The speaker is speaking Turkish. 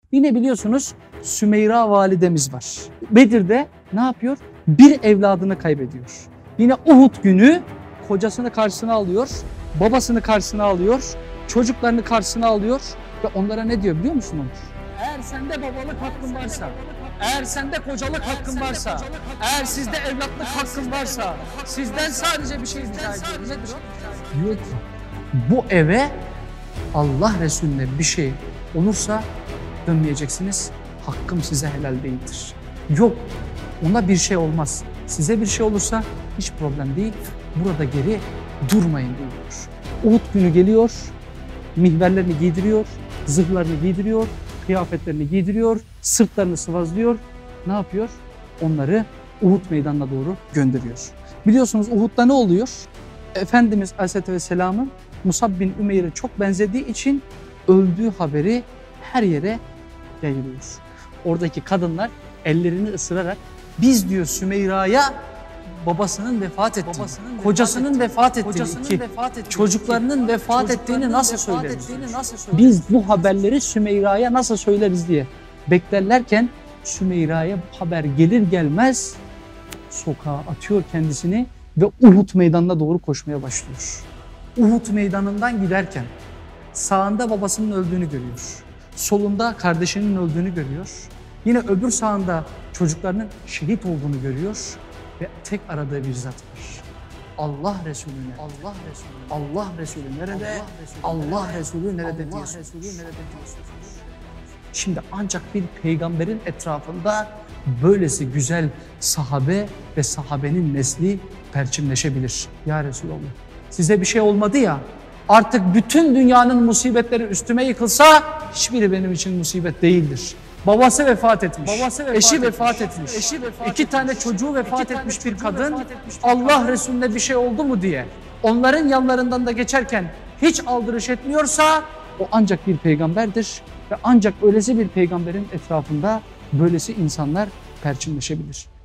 Yine biliyorsunuz Sümeyra validemiz var. Bedir'de ne yapıyor? Bir evladını kaybediyor. Yine Uhud günü kocasını karşısına alıyor, babasını karşısına alıyor, çocuklarını karşısına alıyor ve onlara ne diyor biliyor musunuz? Eğer sende babalık hakkın varsa, eğer sende kocalık hakkın varsa, eğer sizde evlatlık hakkın varsa, sizden sadece bir şey rica ediyorum. Nedir o? Diyor ki bu eve Allah Resulüne bir şey olursa dönmeyeceksiniz. Hakkım size helal değildir. Yok, ona bir şey olmaz. Size bir şey olursa hiç problem değil. Burada geri durmayın diyor. Uhud günü geliyor, mihverlerini giydiriyor, zırhlarını giydiriyor, kıyafetlerini giydiriyor, sırtlarını sıvazlıyor. Ne yapıyor? Onları Uhud meydanına doğru gönderiyor. Biliyorsunuz Uhud'da ne oluyor? Efendimiz Aleyhisselatü Vesselam'ın Musab bin Ümeyr'e çok benzediği için öldüğü haberi her yere yayılıyor. Oradaki kadınlar ellerini ısırarak biz diyor Sümeyra'ya babasının vefat ettiğini, kocasının vefat ettiğini, çocuklarının vefat ettiğini nasıl söyleriz? Biz bu haberleri Sümeyra'ya nasıl söyleriz diye beklerlerken Sümeyra'ya bu haber gelir gelmez sokağa atıyor kendisini ve Uhud meydanına doğru koşmaya başlıyor. Uhud meydanından giderken sağında babasının öldüğünü görüyor. Solunda kardeşinin öldüğünü görüyor. Yine öbür sağında çocuklarının şehit olduğunu görüyor ve tek aradığı bir zat var. Allah Resulü nerede? Allah Resulü nerede? Allah Resulü nerede diye soruyor. Şimdi ancak bir peygamberin etrafında böylesi güzel sahabe ve sahabenin nesli perçinleşebilir. Ya Resulallah, size bir şey olmadı ya, artık bütün dünyanın musibetleri üstüme yıkılsa hiçbiri benim için musibet değildir. Babası vefat etmiş, eşi vefat etmiş, iki tane çocuğu vefat etmiş bir kadın, Allah Resulüne bir şey oldu mu diye onların yanlarından da geçerken hiç aldırış etmiyorsa o ancak bir peygamberdir ve ancak öylesi bir peygamberin etrafında böylesi insanlar perçinleşebilir.